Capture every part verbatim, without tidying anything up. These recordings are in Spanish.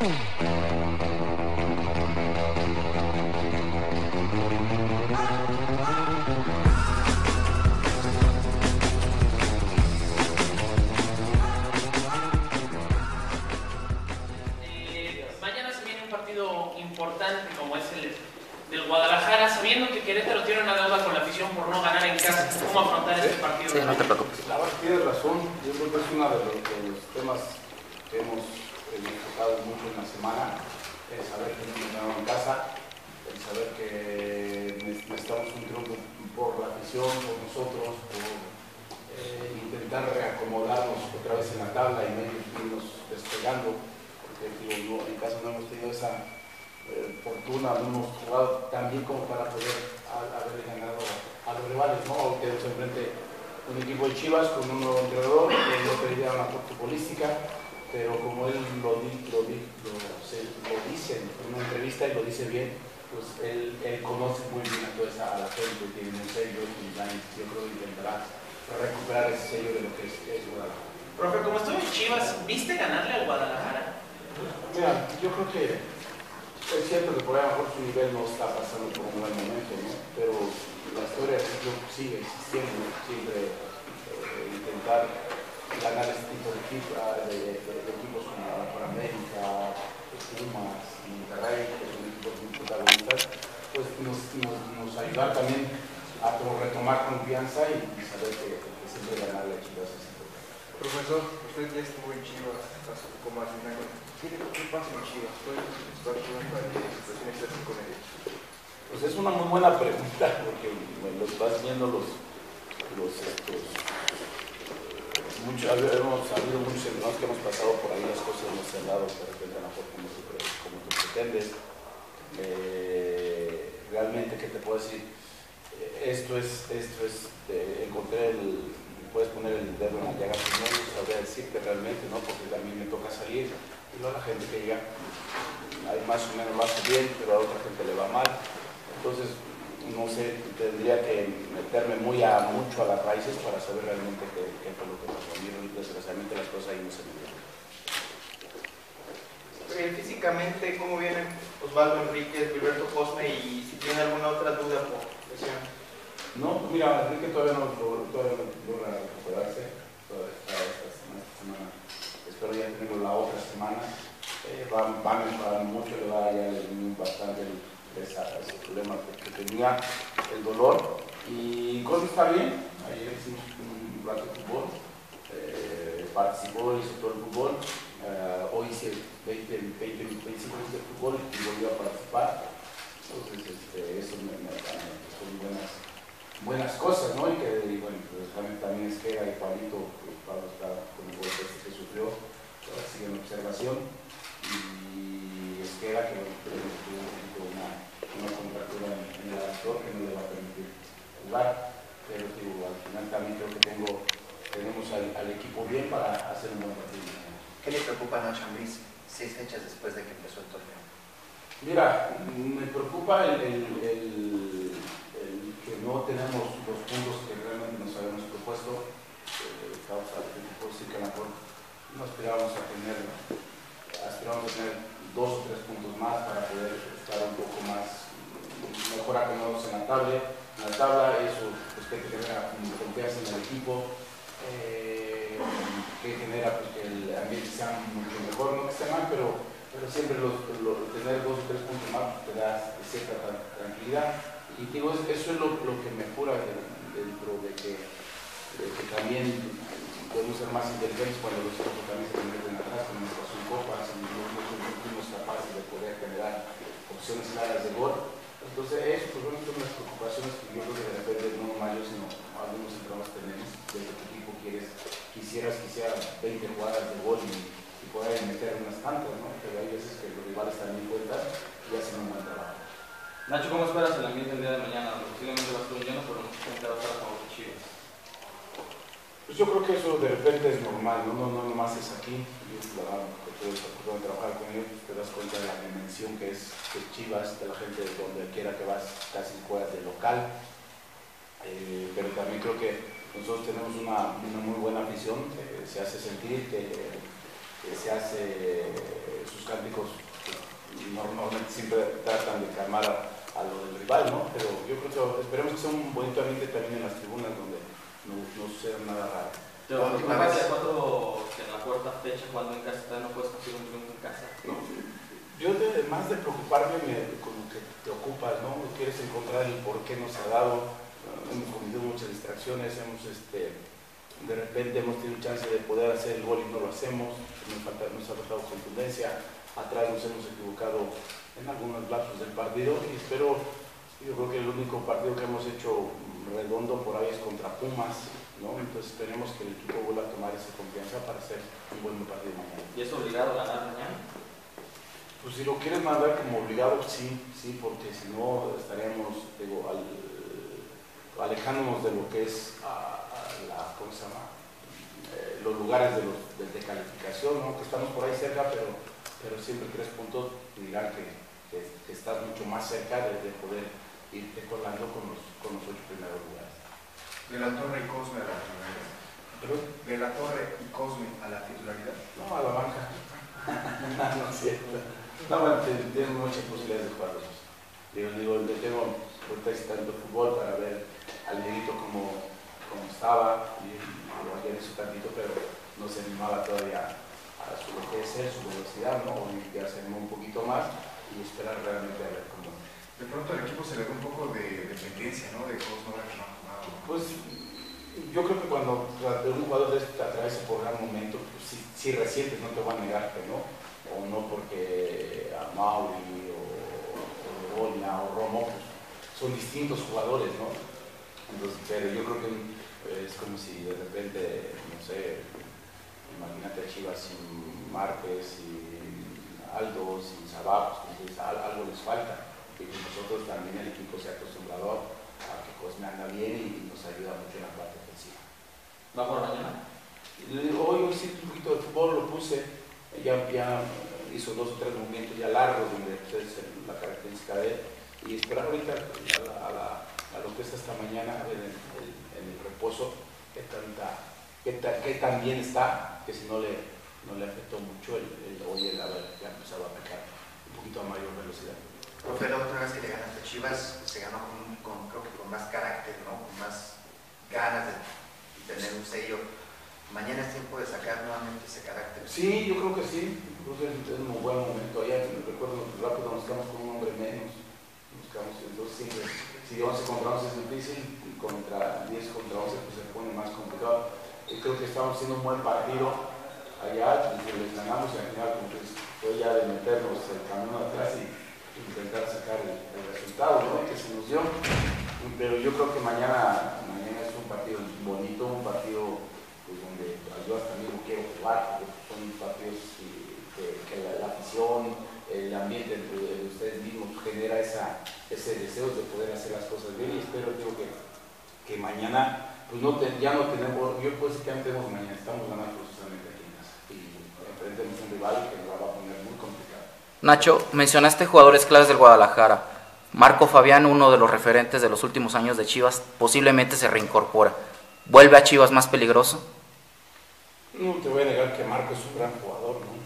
importante como es el del Guadalajara, sabiendo que Querétaro tiene una deuda con la afición por no ganar en casa, ¿cómo afrontar este partido? Sí, no te preocupes. La verdad tienes razón, yo creo que es uno de los, de los temas que hemos enfocado mucho en la semana, el saber que hemos ganado en casa, el saber que necesitamos un triunfo por la afición, por nosotros, por eh, intentar reacomodarnos otra vez en la tabla y no irnos despegando, porque digo, no, en casa no hemos tenido esa Eh, fortuna, no hemos jugado tan bien como para poder haber ganado a, a los rivales, ¿no? Hoy tenemos enfrente un equipo de Chivas con un nuevo entrenador que no pediría una futbolística, pero como él lo, di, lo, di, lo, se, lo dice en una entrevista y lo dice bien, pues él, él conoce muy bien a toda esa a la gente, tiene un sello y yo creo que intentará recuperar ese sello de lo que es, es Guadalajara. Profe, como estoy en Chivas, ¿viste ganarle al Guadalajara? Mira, yo creo que es cierto que por ahí a lo mejor su nivel no está pasando por un buen momento, ¿no? Pero la historia sigue existiendo, siempre eh, intentar ganar este tipo de, de, de, de equipos como la América, Pumas, Monterrey, que son equipos muy protagonistas, pues nos, nos, nos ayudar también a retomar confianza y, y saber que, que siempre ganar la Chivas es importante. Profesor, usted ya estuvo en Chivas hace poco más de un año. ¿Qué pasa en Chivas? ¿Cuál es la situación externa con ellos? Pues es una muy buena pregunta, porque bueno, los vas viendo los, los estos, mucho, hemos habido muchos entrenadores que hemos pasado por ahí, las cosas no se han dado de repente a lo mejor como tú, como tú pretendes. Eh, realmente, ¿qué te puedo decir? Esto es, esto es, eh, encontré el, puedes poner el dedo en la llaga, pues no sabría decirte realmente, ¿no? Porque a mí me toca salir y luego la gente que llega, hay más o menos lo hace bien, pero a otra gente le va mal. Entonces, no sé, tendría que meterme muy a, mucho a las raíces para saber realmente qué, qué fue lo que pasó. A mí, desgraciadamente, las cosas ahí no se me dieron. Físicamente, ¿cómo vienen Osvaldo Enríquez, Gilberto Cosme y si tiene alguna otra duda por lesión? No, pues mira, Enrique todavía no todavía no logra recuperarse, todavía está esta semana, espero ya tenerlo la otra semana, eh, va, va a mejorar mucho, le va a ya bastante el, esa, ese problema que tenía, el dolor, y Cosme está bien, ayer hicimos un rato de fútbol, eh, participó, hizo todo el fútbol, eh, hoy hice veinte, veinte, veinticinco minutos de fútbol y volvió a participar, entonces este, eso me, me, me son buenas buenas cosas, ¿no? Y que, y bueno, pues también es que hay Pablito, pues Pablo está con el golpe este que sufrió, ahora sigue en observación, y es que era que tuvo una, una contractura en, en el aductor que no le va a permitir jugar, pero digo, al final también creo que tengo, tenemos al, al equipo bien para hacer un buen partido. ¿Qué le preocupa a Nacho Ambriz seis fechas después de que empezó el torneo? Mira, me preocupa el, el, el que no tenemos los puntos que realmente nos habíamos propuesto. Eh, estamos a decir que a lo mejor no aspirábamos a tener, aspirábamos a tener dos o tres puntos más para poder estar un poco más mejor acomodados en la tabla. En la tabla eso pues, que genera confianza en el equipo, eh, que genera pues, que el ambiente sea mucho mejor, no que esté mal, pero, pero siempre los, los, tener dos o tres puntos más te da cierta tranquilidad. Y digo, eso es lo, lo que me cura dentro de que, de que también podemos ser más inteligentes cuando los otros también se meten atrás con nuestras subcopas y no, no, no fuimos capaces de poder generar opciones claras de gol. Entonces, eso pues, bueno, son las preocupaciones que yo creo que de repente no nomás yo, sino algunos entrenadores tenemos, de que tu equipo quieres, quisieras que sea veinte jugadas de gol y, y poder meter unas tantas, ¿no? Pero hay veces que los rivales también cuentan y hacen un buen trabajo. Nacho, ¿cómo esperas el ambiente el día de mañana? Posiblemente va a estar lleno, pero mucha gente va a estar a favor de Chivas. Pues yo creo que eso de repente es normal, no, no, no nomás es aquí. Yo, la verdad, que puedes trabajar con ellos, te das cuenta de la dimensión que es de Chivas, de la gente de donde quiera que vas, casi juegas de local. Eh, pero también creo que nosotros tenemos una, una muy buena afición, eh, se hace sentir, que, que se hace, eh, sus cánticos normalmente siempre tratan de calmar a, a lo del rival, ¿no? Pero yo creo que esperemos que sea un bonito ambiente también en las tribunas donde no, no suceda nada raro. Te preocupa que cuatro que en la cuarta fecha jugando en casa no puedes conseguir un triunfo en casa. No, yo de, más de preocuparme me, con lo que te ocupas, ¿no? Quieres encontrar el por qué nos ha dado, uh, hemos cometido muchas distracciones, hemos este, de repente hemos tenido chance de poder hacer el gol y no lo hacemos, nos, falta, nos ha faltado contundencia, atrás nos hemos equivocado en algunos lapsos del partido y espero, yo creo que el único partido que hemos hecho redondo por ahí es contra Pumas, ¿no? Entonces esperemos que el equipo vuelva a tomar esa confianza para hacer un buen partido mañana. ¿Y es obligado a ganar mañana? Pues si lo quieres mandar como obligado, sí, sí, porque si no estaríamos, digo, al, alejándonos de lo que es a, a la, ¿cómo se llama? Eh, los lugares de, los, de, de calificación, ¿no? Que estamos por ahí cerca, pero, pero siempre tres puntos dirán que, que, que estás mucho más cerca de, de poder irte colando con los, con los ocho primeros lugares. De la Torre y Cosme a la titularidad. ¿Pero? De la Torre y Cosme a la titularidad. No, a la banca. No, no es cierto. No, bueno, tienes muchas posibilidades de jugar los dos. Digo, digo, le tengo ahorita tanto fútbol para ver al Dieguito como, como estaba, y lo ayer hizo tantito, pero no se animaba todavía a su lo que es él, su velocidad, ¿no? O ya se animó un poquito más y esperar realmente a ver cómo. De pronto al equipo se le da un poco de dependencia, ¿no? De Cosme ahora que no ha jugado. Pues yo creo que cuando un jugador de este atraviesa por gran momento, pues si, si recientes no te van a negar que no, o no porque a Mauri o, o Begoña o Romo pues, son distintos jugadores, ¿no? Entonces, pero yo creo que es como si de repente, no sé, imagínate a Chivas sin Márquez, sin Aldo, sin Sabá, pues algo les falta, y que nosotros también el equipo se ha acostumbrado a que Cosme anda bien y nos ayuda mucho en la parte ofensiva. ¿Va por mañana? Hoy, hoy sí un poquito de fútbol lo puse, ya, ya hizo dos o tres movimientos ya largos donde pues, es la característica de él y esperar ahorita a, la, a, la, a lo que es hasta mañana en el, el, en el reposo que, tanta, que, ta, que tan bien está, que si no le, no le afectó mucho el, el hoy el haber ya empezado a atacar un poquito a mayor velocidad. Profe, la otra vez que le ganaste a Chivas, se ganó con, con, creo que con más carácter, ¿no? Con más ganas de tener un sello. Mañana es tiempo de sacar nuevamente ese carácter. Sí, yo creo que sí. Creo que es un buen momento. Allá, me recuerdo rápido, nos quedamos con un hombre menos. Nos quedamos, entonces, siempre, si once contra once es difícil, contra diez contra once pues se pone más complicado. Y creo que estamos haciendo un buen partido allá, y les ganamos y al final pues, fue ya de meternos el camino atrás y intentar sacar el, el resultado, ¿no? Que se nos dio, pero yo creo que mañana, mañana es un partido bonito, un partido pues, donde yo hasta mismo quiero jugar, porque son partidos que, que, que la, la afición, el ambiente de, de ustedes mismos genera esa, ese deseo de poder hacer las cosas bien y espero digo, que, que mañana, pues no te, ya no tenemos, yo puedo decir que no tenemos mañana, estamos ganando precisamente aquí en casa y enfrentemos un rival que nos la va a poner muy complicado. Nacho, mencionaste jugadores claves del Guadalajara. Marco Fabián, uno de los referentes de los últimos años de Chivas, posiblemente se reincorpora. ¿Vuelve a Chivas más peligroso? No te voy a negar que Marco es un gran jugador, ¿no?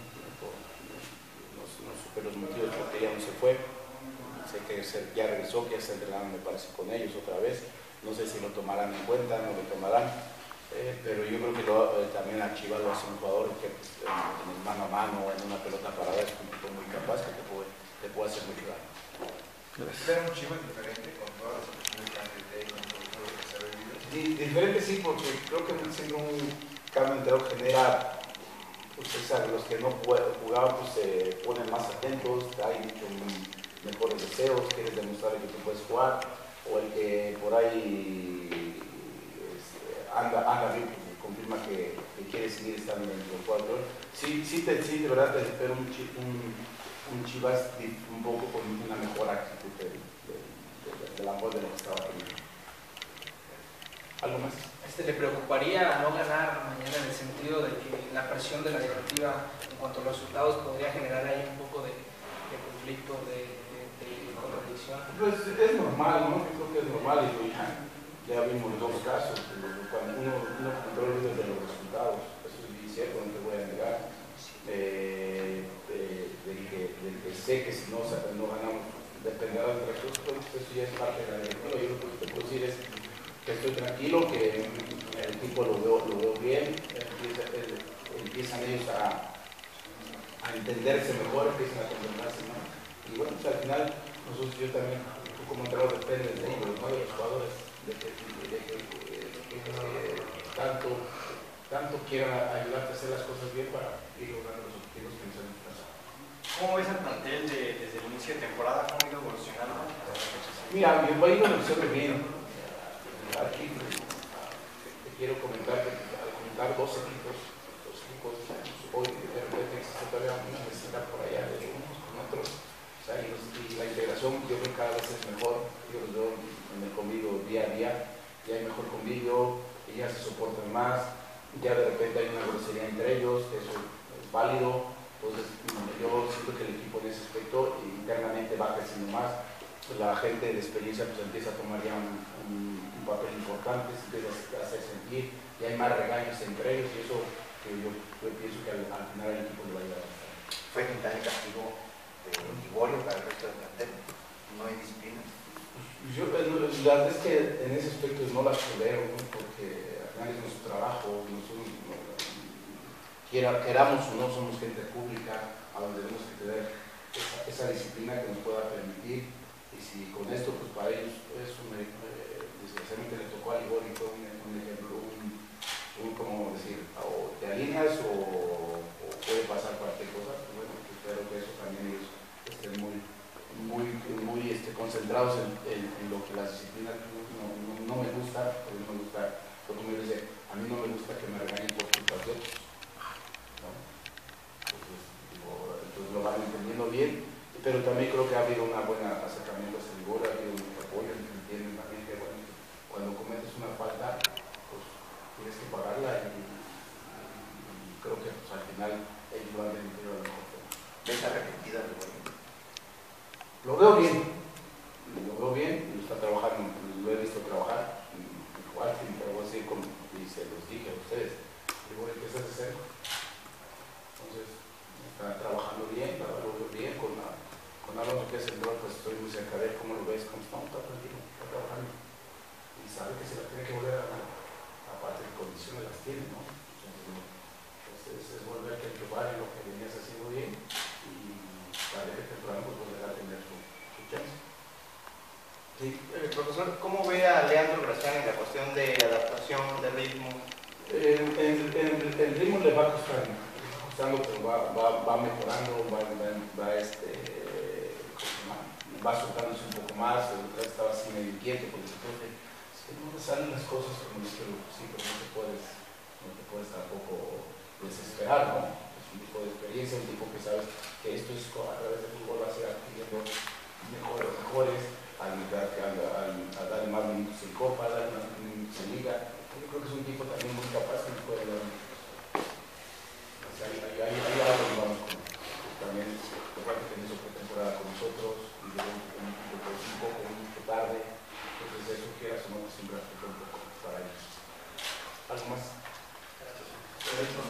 No, no supe los motivos por qué ya no se fue. Sé que ya regresó, que ya se entrenaron, me parece, con ellos otra vez. No sé si lo tomarán en cuenta, no lo tomarán. Eh, pero yo creo que lo, eh, también a Chivas lo hace un jugador que pues, en, en el mano a mano, en una pelota parada, es un tipo muy capaz que te puede, te puede hacer mucho daño. ¿Espera un Chivas diferente con todas las opciones que han tenido, con todo lo que se ha vivido? Diferente sí, porque creo que siendo un cambio entero genera, pues, o sea, los que no jugaban pues, se ponen más atentos, hay muchos mejores deseos, quieres demostrar que tú puedes jugar, o el que por ahí anda, anda bien, pues, confirma que, que quiere seguir estando en el cuadro. Sí, sí, te, sí, de verdad te espero un, un, un Chivas un poco con una mejor actitud de, de, de, de la voz de lo que estaba teniendo. ¿Algo más? Este, ¿Le preocuparía no ganar mañana en el sentido de que la presión de la directiva en cuanto a los resultados podría generar ahí un poco de, de conflicto, de, de, de contradicción? Pues es normal, ¿no? Yo creo que es normal y ya, ya vimos dos casos. Cuando uno, uno controla desde los resultados, eso es bien cierto, no te voy a negar, eh, de, de, que, de de que sé que si no, no ganamos dependerá del recurso, pues eso ya es parte de la directiva. Yo lo que te puedo decir es que estoy tranquilo, que el equipo lo veo, lo veo bien, empieza, el, empiezan ellos a, a entenderse mejor, empiezan a concentrarse más. Y bueno, pues al final, nosotros, yo también, tú como entrenador, depende de ellos, ¿no? De los jugadores, de que, de que, de que, de que tanto, tanto quieran ayudarte a hacer las cosas bien para ir logrando los objetivos que nos han trazado. ¿Cómo ves el plantel de, desde el inicio de temporada? ¿Cómo ha ido evolucionando? Mira, yo voy a ir evolucionando bien. Aquí te quiero comentar que al comentar dos equipos, dos equipos, hoy de repente existe todavía una necesidad por allá de unos con otros. O sea, y, los, y la integración yo creo que cada vez es mejor. Yo los veo en el convivio día a día, ya hay mejor convivio, y ya se soportan más, ya de repente hay una grosería entre ellos, eso es válido. Entonces, yo siento que el equipo en ese aspecto internamente va creciendo más. La gente de experiencia pues empieza a tomar ya un, un, un papel importante, se empieza a hacer sentir, y hay más regaños entre ellos, y eso que yo, yo pienso que al, al final el equipo le va a ayudar. ¿Fue quintal el castigo de Liborio para el resto del plantel? ¿No hay disciplina? Yo, la verdad es que en ese aspecto no las tolero, ¿no? Porque al final es nuestro trabajo, nosotros, quiera, queramos o no, somos gente pública, a donde tenemos que tener esa, esa disciplina que nos pueda permitir. Y si con esto, pues para ellos, es un, eh, desgraciadamente le tocó a Ligor y fue un, un ejemplo, un, un, ¿cómo decir? O te alineas o, o puede pasar cualquier cosa. Pues bueno, pues espero que eso también ellos estén muy, muy, muy este, concentrados en, en, en lo que las disciplinas no, no, no me gusta, porque no me gusta, porque me dice, a mí no me gusta que me regañen por culpa de otros. ¿No? Entonces, digo, entonces lo van entendiendo bien. Pero también creo que ha habido una buena acercamiento a este rigor, ha habido mucho apoyo, entienden también que bueno, cuando cometes una falta, pues tienes que pagarla y, y creo que pues, al final ellos lo han remitido a lo mejor. ¿Ves arrepentida de Liborio? Lo veo bien, lo veo bien, lo está trabajando, lo he visto trabajar, igual, pero voy a decir como y se los dije a ustedes, Liborio empieza de cero, entonces está trabajando bien, lo veo bien con la con Álvaro que es el rol, pues estoy muy cerca de él, ¿cómo lo ves? ¿Cómo está? Está tranquilo, está trabajando y sabe que se la tiene que volver a ganar, aparte de condiciones las tiene, ¿no? Entonces es, es volver a probar en lo que venías haciendo bien y tarde que temprano pues volver a tener su, su chance. Sí, eh, profesor, ¿cómo ve a Leandro Gracián en la cuestión de adaptación de ritmo? El, el, el, el ritmo le va a costar, costando, pero va, va, va mejorando, va, va, va este va soltándose un poco más, estaba así medio inquieto porque entonces es que no me salen las cosas como dice, sí, pero no te puedes, no te puedes tampoco desesperar, ¿no? Es un tipo de experiencia, un tipo que sabes que esto es a través del fútbol va a ser adquiriendo mejores, mejores, al, al, al, al dar más minutos en Copa, dar más minutos en Liga. Yo creo que es un tipo también muy capaz que puede dar. O sea, hay, hay, hay algo que vamos con también, recuerda que hizo pretemporada con nosotros. Y luego un, un, un poco, un poco tarde, entonces eso quieras o no, siempre afecta un poco para ellos. ¿Algo más? Gracias.